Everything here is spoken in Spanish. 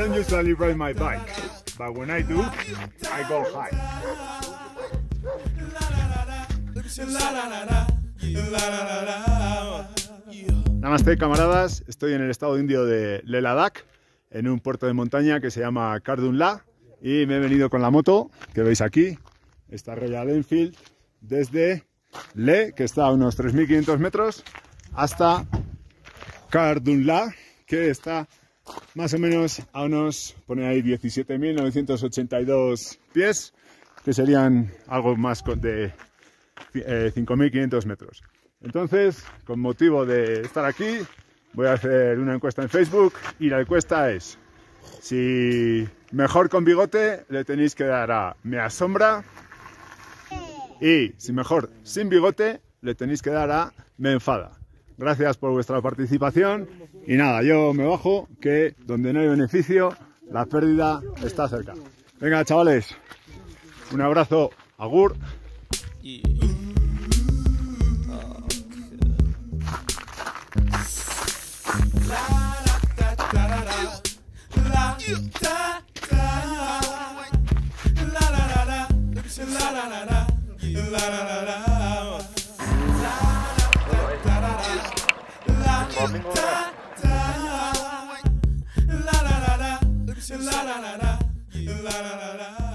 don't usually ride my bike, but when I do, I go high. Namaste, camaradas. Estoy en el estado indio de Leh Ladakh, en un puerto de montaña que se llama Khardung La, y me he venido con la moto que veis aquí, esta Royal Enfield, desde Leh, que está a unos 3.500 metros, hasta Khardung La, que está más o menos a unos, pone ahí 17.982 pies, que serían algo más de 5.500 metros. Entonces, con motivo de estar aquí, voy a hacer una encuesta en Facebook, y la encuesta es: si mejor con bigote, le tenéis que dar a me asombra, y si mejor sin bigote, le tenéis que dar a me enfada. Gracias por vuestra participación, y nada, yo me bajo, que donde no hay beneficio, la pérdida está cerca. Venga, chavales, un abrazo, agur. La